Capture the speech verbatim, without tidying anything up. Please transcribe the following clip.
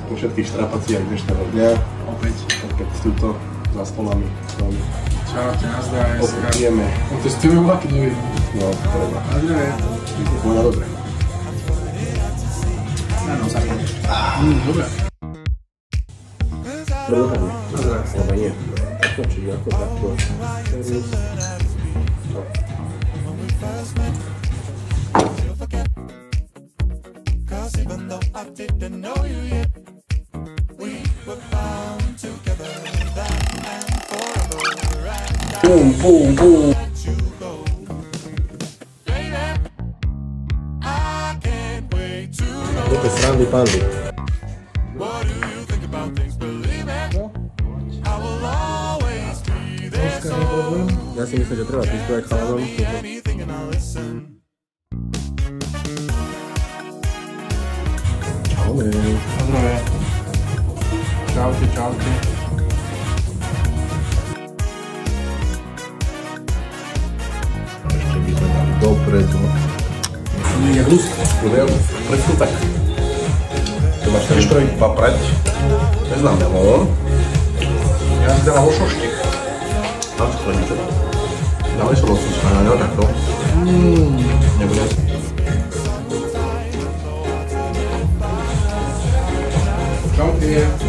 po všetkých štrapaciách dnešného dňa. Opäť. Opäť tuto za stolami s vami. Čaute, nazdravie. Otestujeme. Otestujeme vlaky, neviem. No, treba. Nazdravie. To na dobre. Na no, sa chodí. Dobre. Predokami. Nazdravie. Ale nie. Takto, či ako takto. Pum, pum, pum. Toto je srandy pandy. Ja si myslím, že treba prispievať chalanom. Čaume. Nazdravie. Čaute, čaute. Ešte by sme dali dopredu. Nie je hluské. Budem preskútať. To máš tiež prvý paprať. Neznám melon. Ja si dala lošoštek. Mám to niečo. Dáme sa losos, ale ne takto. Mmm. Nebude. Čaute.